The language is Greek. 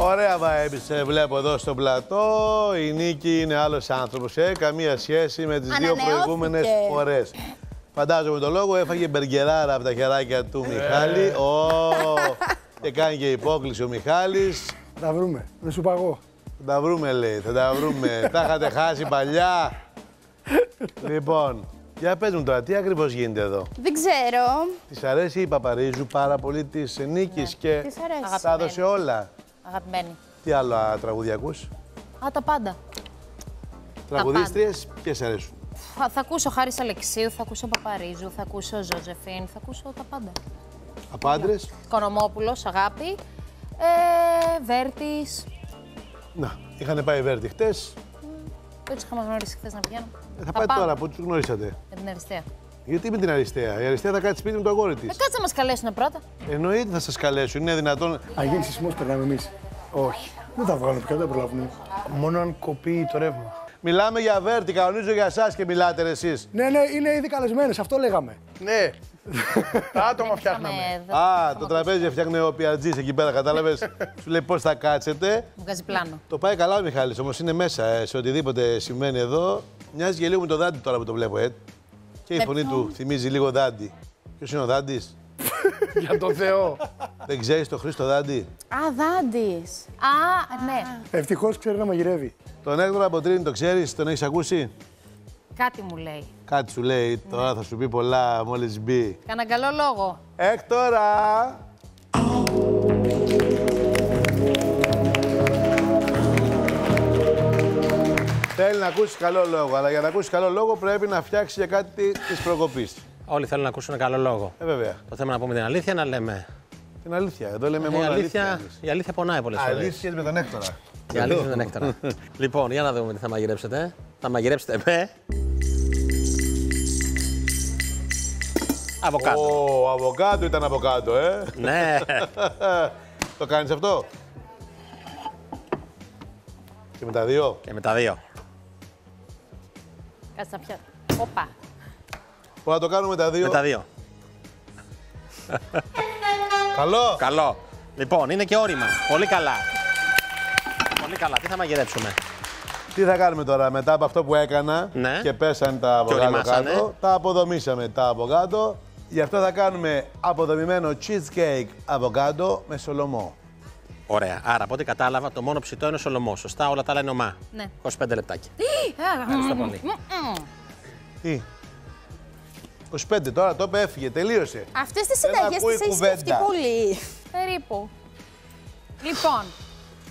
Ωραία vibes βλέπω εδώ στο πλατό. Η Νίκη είναι άλλος άνθρωπος, καμία σχέση με τις δύο προηγούμενες φορές. Φαντάζομαι το λόγο, έφαγε μπεργκεράρα από τα χεράκια του Μιχάλη. Και κάνει και υπόκληση ο Μιχάλης. Θα τα βρούμε, δεν σου παγώ. Θα τα βρούμε, λέει, θα τα βρούμε. Τα είχατε χάσει παλιά. Λοιπόν, για πες μου τώρα, τι ακριβώς γίνεται εδώ? Δεν ξέρω. Της αρέσει η Παπαρίζου πάρα πολύ της Νίκης και Της αρέσει. τα έδωσε όλα. Αγαπημένη. Τι άλλο τραγούδια ακούς? Τα πάντα. Τραγουδίστριες, ποιες αρέσουν? Θα ακούσω Χάρης Αλεξίου, θα ακούσω Παπαρίζου, θα ακούσω Ζωζεφίν, θα ακούσω τα πάντα. Από άντρες? Οικονομόπουλος, Αγάπη, Βέρτης. Να, είχαν πάει Βέρτη χτες. Δεν τους είχαμε γνωρίσει χθες να πηγαίνω. Θα πάει τώρα, που τους γνωρίσατε? Με την Αριστεία. Γιατί με την Αριστεία? Η Αριστεία θα κάτσει σπίτι με το αγόρι της. Κάτσε να μας καλέσουν πρώτα. Εννοείται θα σας καλέσουν, είναι δυνατόν? Αν γίνει σεισμός, περνάμε εμείς. Όχι, δεν τα βγάλουμε πια, δεν προλάβουμε. Μόνο αν κοπεί το ρεύμα. Μιλάμε για Βέρτη, κανονίζω για εσάς και μιλάτε εσείς. Ναι, είναι ήδη καλεσμένες, αυτό λέγαμε. Ναι. Τα άτομα φτιάχναμε. Το τραπέζι φτιάχνει ο Πιατζής εκεί πέρα, κατάλαβες. Σου λέει πώς θα κάτσετε. Μου βγάζει πλάνο. Το πάει καλά ο Μιχάλης, όμως είναι μέσα σε οτιδήποτε συμβαίνει εδώ. Μοιάζει και λίγο με το Δάντη τώρα που το βλέπω, Και η φωνή του θυμίζει λίγο Δάντη. Ποιος είναι ο Δάντης? Για τον Θεό. Δεν ξέρεις το Χρήστο Δάντη? Δάντης. Ναι. Ευτυχώς ξέρει να μαγειρεύει. Τον Έκτορα από Τρίνη το ξέρεις, τον έχεις ακούσει? Κάτι μου λέει. Κάτι σου λέει, τώρα θα σου πει πολλά μόλις μπει. Κάνα καλό λόγο. Έκτορα! Θέλει να ακούσει καλό λόγο, αλλά για να ακούσει καλό λόγο πρέπει να φτιάξει για κάτι της προκοπής. Όλοι θέλουν να ακούσουν καλό λόγο. Βέβαια. Το θέμα να πούμε την αλήθεια, να λέμε. Την αλήθεια. Εδώ λέμε μόνο αλήθεια. Η αλήθεια πονάει πολλές φορές. Αλήθειες με τον Έκτορα. Η αλήθεια με τον Έκτορα. Λοιπόν, για να δούμε τι θα μαγειρέψετε. Θα μαγειρέψετε με αβοκάντο. Αβοκάντο ήταν από κάτω, Ναι. Το κάνεις αυτό? Και με τα δύο? Και με τα δύο. Κάτσε να πιάσω. Οπα. Μπορούμε να το κάνουμε με τα δύο. Με τα δύο. Καλό. Καλό. Λοιπόν, είναι και όρημα. Πολύ καλά. Πολύ καλά. Τι θα μαγειρέψουμε? Τι θα κάνουμε τώρα μετά από αυτό που έκανα και πέσαν τα από κάτω, τα αποδομήσαμε τα από κάτω. Γι' αυτό θα κάνουμε αποδομημένο cheesecake από κάτω με σολομό. Ωραία. Άρα, από ό,τι κατάλαβα, το μόνο ψητό είναι ο σολομό. Σωστά, όλα τα άλλα είναι ομά. Ναι. 25 λεπτάκια. Ευχαριστώ πολύ. Τι? 25 τώρα, το είπε, έφυγε, τελείωσε. Αυτές τις συνταγές τις έχεις σκεφτεί πολύ. Περίπου. Λοιπόν,